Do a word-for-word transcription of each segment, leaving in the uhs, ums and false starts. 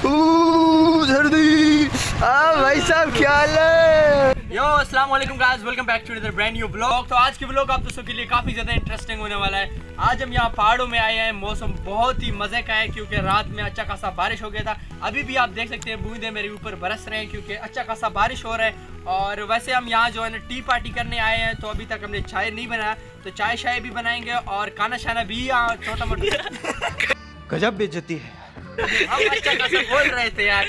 सर्दी। हाँ भाई साहब क्या हाल है? यो अस्सलाम वालेकुम guys, welcome back to another brand new blog. तो आज की ब्लॉग आप दोस्तों के लिए काफ़ी ज़्यादा इंटरेस्टिंग होने वाला है। आज हम यहाँ पहाड़ों में आए हैं। मौसम बहुत ही मज़े का है क्योंकि रात में अच्छा खासा बारिश हो गया था। अभी भी आप देख सकते हैं बूंदे मेरे ऊपर बरस रहे हैं क्योंकि अच्छा खासा बारिश हो रहा है। और वैसे हम यहाँ जो है ना टी पार्टी करने आए हैं, तो अभी तक हमने चाय नहीं बनाया, तो चाय शाय भी बनाएंगे और खाना शाना भी यहाँ छोटा मोटा। गजब बेइज्जती है। हम अच्छा खासा बोल रहे थे यार।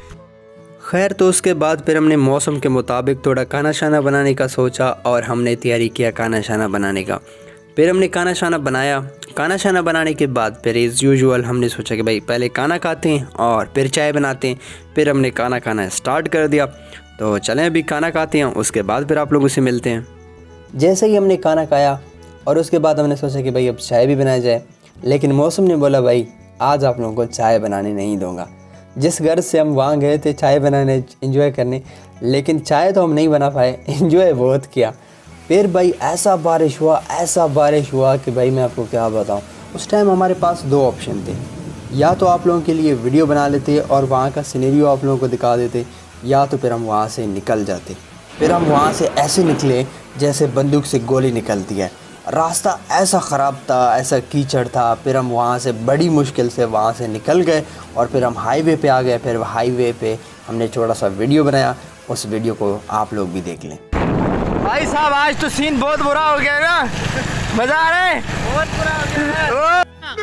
खैर, तो उसके बाद फिर हमने मौसम के मुताबिक थोड़ा खाना शाना बनाने का सोचा और हमने तैयारी किया खाना शाना बनाने का। फिर हमने खाना शाना बनाया। खाना शाना बनाने के बाद फिर एज़ यूजुअल हमने सोचा कि भाई पहले खाना खाते हैं और फिर चाय बनाते हैं। फिर हमने खाना खाना स्टार्ट कर दिया। तो चलें अभी खाना खाते हैं, उसके बाद फिर आप लोगों से मिलते हैं। जैसे ही हमने खाना खाया और उसके बाद हमने सोचा कि भाई अब चाय भी बनाया जाए, लेकिन मौसम ने बोला भाई आज आप लोगों को चाय बनाने नहीं दूँगा। जिस घर से हम वहाँ गए थे चाय बनाने एंजॉय करने, लेकिन चाय तो हम नहीं बना पाए, एंजॉय बहुत किया। फिर भाई ऐसा बारिश हुआ ऐसा बारिश हुआ कि भाई मैं आपको क्या बताऊँ। उस टाइम हमारे पास दो ऑप्शन थे, या तो आप लोगों के लिए वीडियो बना लेते और वहाँ का सिनेरियो आप लोगों को दिखा देते, या तो फिर हम वहाँ से निकल जाते। फिर हम वहाँ से ऐसे निकले जैसे बंदूक से गोली निकलती है। रास्ता ऐसा ख़राब था, ऐसा कीचड़ था। फिर हम वहाँ से बड़ी मुश्किल से वहाँ से निकल गए और फिर हम हाईवे पे आ गए। फिर हाईवे पे हमने छोटा सा वीडियो बनाया, उस वीडियो को आप लोग भी देख लें। भाई साहब आज तो सीन बहुत बुरा हो गया ना, मजा आ रहा है। बहुत बुरा हो गया है।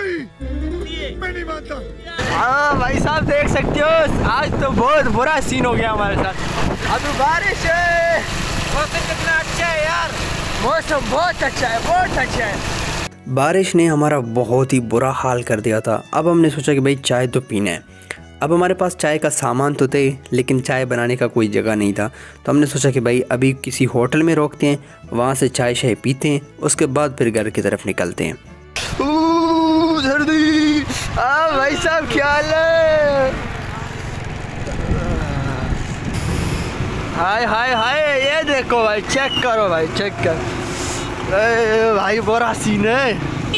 नहीं, मैं नहीं मानता। हाँ भाई साहब देख सकते हो आज तो बहुत बुरा सीन हो गया हमारे साथ। अभी बारिश है, मौसम कितना अच्छा है यार, मौसम बहुत अच्छा है, बहुत अच्छा है। बारिश ने हमारा बहुत ही बुरा हाल कर दिया था। अब हमने सोचा कि भाई चाय तो पीना है। अब हमारे पास चाय का सामान तो थे, लेकिन चाय बनाने का कोई जगह नहीं था। तो हमने सोचा कि भाई अभी किसी होटल में रोकते हैं, वहाँ से चाय शाय पीते हैं, उसके बाद फिर घर की तरफ निकलते हैं। सर्दी। हाँ भाई साहब क्या हाल है? हाय हाय हाय, ये देखो भाई, चेक करो भाई, चेक कर। ए भाई बुरा सीन है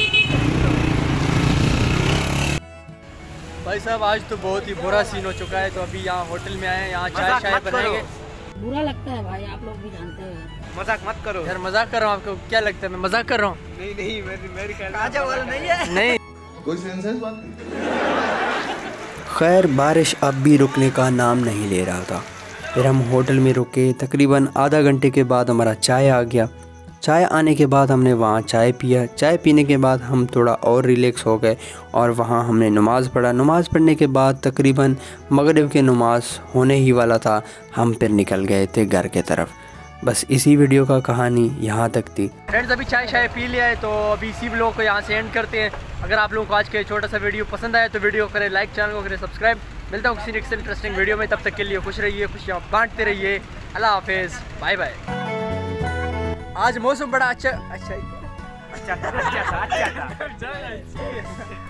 भाई साहब, आज तो बहुत ही बुरा सीन हो चुका है। तो अभी यहाँ होटल में आए हैं, यहाँ चाय शाय बनाएंगे। बुरा लगता है भाई, आप लोग भी जानते हैं। मजाक मत करो यार, मजाक कर रहा हूँ। आपको क्या लगता है मैं मजाक कर रहा हूँ? नहीं नहीं, मेरी मेरी काजा वाला नहीं है। नहीं, कोई सेंस है इस बात की? खैर, बारिश अब भी रुकने का नाम नहीं ले रहा था। फिर हम होटल में रुके। तकरीबन आधा घंटे के बाद हमारा चाय आ गया। चाय आने के बाद हमने वहाँ चाय पिया। चाय पीने के बाद हम थोड़ा और रिलैक्स हो गए और वहाँ हमने नमाज़ पढ़ा। नमाज़ पढ़ने के बाद तकरीबन मगरिब के नमाज होने ही वाला था, हम फिर निकल गए थे घर के तरफ। बस इसी वीडियो का कहानी यहाँ तक थी। फ्रेंड्स, अभी चाय शाय पी लिया है, तो अभी इसी ब्लॉग को यहाँ से एंड करते हैं। अगर आप लोगों को आज के छोटा सा वीडियो पसंद आया तो वीडियो करें लाइक, चैनल को करें सब्सक्राइब। मिलता हूँ किसी नेक्स्ट इंटरेस्टिंग वीडियो में। तब तक के लिए खुश रहिए, खुशियाँ बांटते रहिए। अल्लाह हाफिज़, बाय बाय। आज मौसम बड़ा अच्छा अच्छा अच्छा अच्छा अच्छा